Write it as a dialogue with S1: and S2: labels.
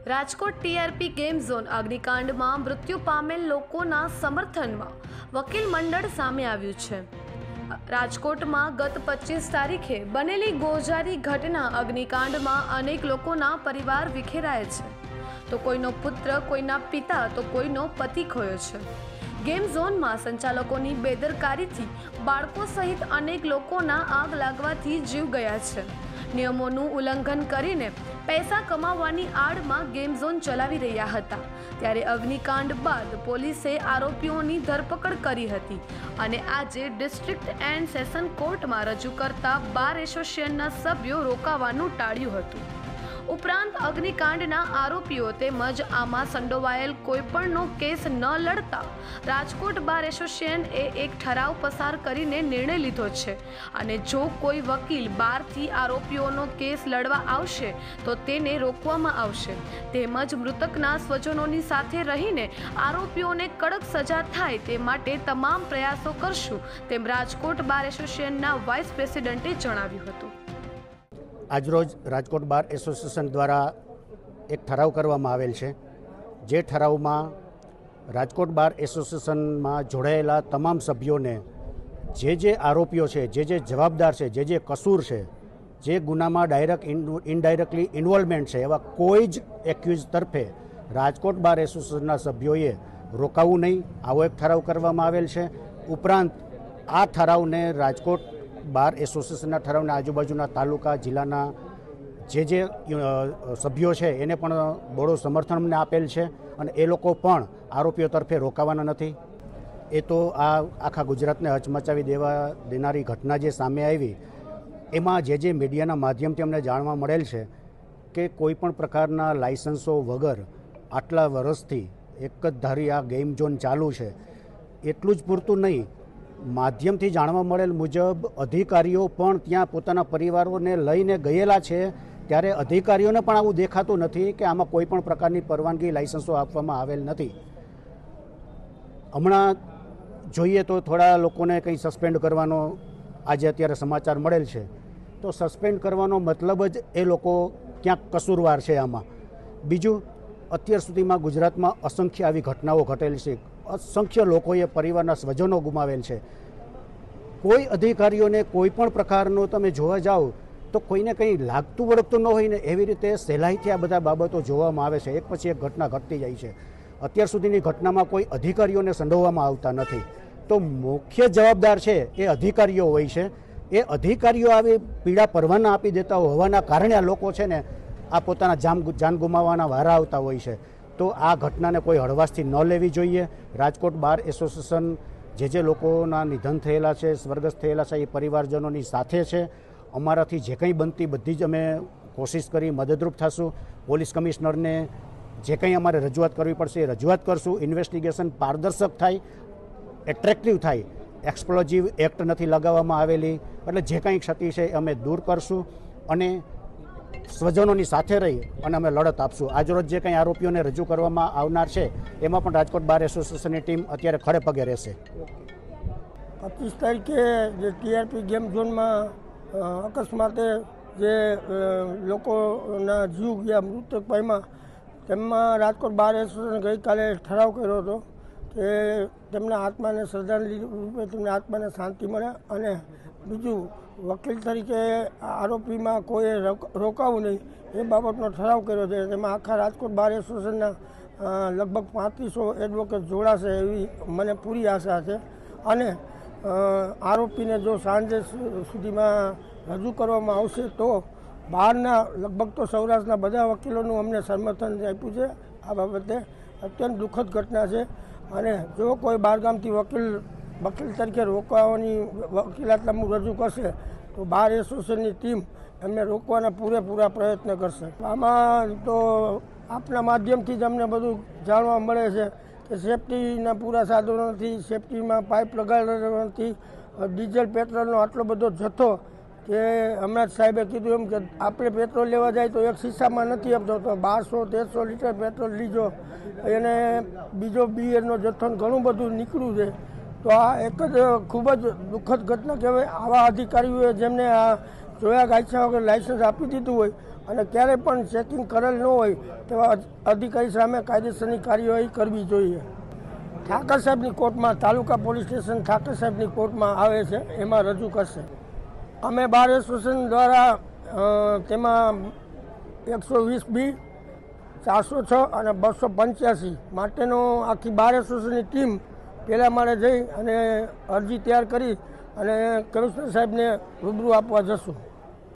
S1: Rajkot TRP game zone અગ્નિકાંડમાં મૃત્યુ પામેલ લોકોના સમર્થનમાં વકીલ મંડળ સામે આવ્યું છે। રાજકોટમાં ગત 25 તારીખે બનેલી ગોઝારી ઘટના અગ્નિકાંડમાં અનેક લોકોના પરિવાર વિખેરાયા છે। તો કોઈનો પુત્ર, કોઈના પિતા તો કોઈનો પતિ ખોયો છે। ગેમ ઝોનમાં સંચાલકોની બેદરકારીથી બાળકો સહિત અનેક લોકોના આગ લાગવાથી જીવ ગયા છે। નિયમોનું ઉલ્લંઘન કરીને પૈસા કમાવવાની આડમાં ગેમ ઝોન ચલાવી રહ્યા હતા ત્યારે અગ્નિકાંડ બાદ પોલીસે આરોપીઓની ધરપકડ કરી હતી અને આજે ડિસ્ટ્રિક્ટ એન્ડ સેશન કોર્ટમાં રજૂ કરતા બાર એસોસિએશનના સભ્યો રોકાવાનું ટાળ્યું હતું। ઉપરાંત અગ્નિકાંડના આરોપીઓ તેમજ આમાં સંડોવાયેલ કોઈપણનો કેસ ન લડતા રાજકોટ બાર એસોસિએશને એક ઠરાવ પસાર કરીને નિર્ણય લીધો છે અને જો કોઈ વકીલ બારથી આરોપીઓનો કેસ લડવા આવશે તો તેને રોકવામાં આવશે તેમજ મૃતકના સ્વજનોની સાથે રહીને આરોપીઓને કડક સજા થાય તે માટે તમામ પ્રયાસો કરશું તેમ રાજકોટ બાર એસોસિએશનના વાઇસ પ્રેસિડેન્ટે જણાવ્યું હતું।
S2: આજરોજ રાજકોટ બાર એસોસિએશન દ્વારા એક ઠરાવ કરવામાં આવેલ છે જે ઠરાવમાં રાજકોટ બાર એસોસિએશનમાં જોડાયેલા તમામ સભ્યોને જે આરોપીઓ છે, જે જવાબદાર છે, જે કસૂર છે, જે ગુનામાં ડાયરેક્ટ ઇનડાયરેક્ટલી ઇન્વોલ્વમેન્ટ છે એવા કોઈ જ એક્યુઝ તરફે રાજકોટ બાર એસોસિએશનના સભ્યોએ રોકાવું નહીં, આવો એક ઠરાવ કરવામાં આવેલ છે। ઉપરાંત આ ઠરાવને રાજકોટ બાર એસોસિએશનના ઠરાવના આજુબાજુના તાલુકા જિલ્લાના જે સભ્યો છે એને પણ બહોળું સમર્થન અમને આપેલ છે અને એ લોકો પણ આરોપીઓ તરફે રોકાવાના નથી। એ તો આ આખા ગુજરાતને હચમચાવી દેનારી ઘટના જે સામે આવી એમાં જે મીડિયાના માધ્યમથી અમને જાણવા મળેલ છે કે કોઈ પણ પ્રકારના લાયસન્સો વગર આટલા વર્ષથી એક જ ધારી આ ગેમ ઝોન ચાલુ છે। એટલું જ પૂરતું નહીં, માધ્યમથી જાણવા મળેલ મુજબ અધિકારીઓ પણ ત્યાં પોતાના પરિવારોને લઈને ગયેલા છે ત્યારે અધિકારીઓને પણ આવું દેખાતું નથી કે આમાં કોઈ પણ પ્રકારની પરવાનગી લાયસન્સો આપવામાં આવેલ નથી। હમણાં જોઈએ તો થોડા લોકોને કંઈ સસ્પેન્ડ કરવાનો આજે અત્યારે સમાચાર મળેલ છે તો સસ્પેન્ડ કરવાનો મતલબ જ એ લોકો ક્યાંક કસૂરવાર છે આમાં। બીજું, અત્યાર સુધીમાં ગુજરાતમાં અસંખ્ય આવી ઘટનાઓ ઘટેલ છે, અસંખ્ય લોકોએ પરિવારના સ્વજનો ગુમાવેલ છે। કોઈ અધિકારીઓને કોઈ પણ પ્રકારનો તમે જોવા જાઓ તો કોઈને કંઈ લાગતું વળગતું ન હોય ને એવી રીતે સહેલાઈથી આ બધા બાબતો જોવામાં આવે છે, એક પછી એક ઘટના ઘટતી જાય છે। અત્યાર સુધીની ઘટનામાં કોઈ અધિકારીઓને સંડોવવામાં આવતા નથી તો મુખ્ય જવાબદાર છે એ અધિકારીઓ હોય છે। એ અધિકારીઓ આવી પીડા પરવાના આપી દેતા હોવાના કારણે આ લોકો છે ને આ પોતાના જાન ગુમાવવાના વારા આવતા હોય છે। તો આ ઘટનાને કોઈ હળવાશથી ન લેવી જોઈએ। રાજકોટ બાર એસોસિએશન જે લોકોના નિધન થયેલા છે, સ્વર્ગસ્થ થયેલા છે એ પરિવારજનોની સાથે છે। અમારાથી જે કંઈ બનતી બધી જ અમે કોશિશ કરી મદદરૂપ થશું। પોલીસ કમિશનરને જે કંઈ અમારે રજૂઆત કરવી પડશે એ રજૂઆત કરશું। ઇન્વેસ્ટિગેશન પારદર્શક થાય, એટ્રેક્ટિવ થાય, એક્સપ્લોઝિવ એક્ટ નથી લગાવવામાં આવેલી એટલે જે કંઈ ક્ષતિ છે એ અમે દૂર કરશું અને સ્વજનોની સાથે રહી અને અમે લડત આપશું। આજરોજ જે કંઈ આરોપીઓને રજૂ કરવામાં આવનાર છે એમાં પણ રાજકોટ બાર એસોસિએશનની ટીમ અત્યારે ખડે પગે રહેશે।
S3: 25 તારીખે જે ટીઆરપી ગેમ ઝોનમાં અકસ્માતે જે લોકોના જીવ ગયા, મૃતક પામ્યા, તેમાં રાજકોટ બાર એસોસિએશને ગઈકાલે ઠરાવ કર્યો હતો કે તેમના આત્માને શ્રદ્ધાંજલિ રૂપે તેમને આત્માને શાંતિ મળે અને બીજું વકીલ તરીકે આરોપીમાં કોઈ રોકાવું નહીં એ બાબતનો ઠરાવ કર્યો છે। તેમાં આખા રાજકોટ બાર એસોસિએશનના લગભગ 3500 એડવોકેટ જોડાશે એવી મને પૂરી આશા છે અને આરોપીને જો સાંજે સુધીમાં રજૂ કરવામાં આવશે તો બહારના લગભગ તો સૌરાષ્ટ્રના બધા વકીલોનું અમને સમર્થન આપ્યું છે। આ બાબતે અત્યંત દુઃખદ ઘટના છે અને જો કોઈ બહારગામથી વકીલ તરીકે રોકવાની વકીલાતનામું રજૂ કરશે તો બાર એસોસિએશનની ટીમ એમને રોકવાના પૂરેપૂરા પ્રયત્ન કરશે। આમાં તો આપના માધ્યમથી જ અમને બધું જાણવા મળે છે કે સેફટીના પૂરા સાધનો નથી, સેફટીમાં પાઇપ લગાડેલો નથી, ડીઝલ પેટ્રોલનો આટલો બધો જથ્થો કે હમણાં જ સાહેબે કીધું એમ કે આપણે પેટ્રોલ લેવા જાય તો એક શીશામાં નથી આપતો તો 1200-1300 લીટર પેટ્રોલ લીધો એને બીજો બીએરનો જથ્થો ઘણું બધું નીકળ્યું છે। તો આ એક જ ખૂબ જ દુઃખદ ઘટના કહેવાય। આવા અધિકારીઓએ જેમને આ જોયા ગાયછા વગર લાયસન્સ આપી દીધું હોય અને ક્યારેય પણ ચેકિંગ કરેલ ન હોય તેવા અધિકારી સામે કાયદેસરની કાર્યવાહી કરવી જોઈએ. ઠાકર સાહેબની કોર્ટમાં, તાલુકા પોલીસ સ્ટેશન ઠાકર સાહેબની કોર્ટમાં આવે છે, એમાં રજૂ કરશે. અમે બાર એસોસિએશન દ્વારા તેમાં 120B, 406 અને 285 માટેનો આખી બાર એસોસિએશનની ટીમ પહેલા માળે જઈ અને અરજી તૈયાર કરી અને કમિશનર સાહેબને રૂબરૂ આપવા જશું.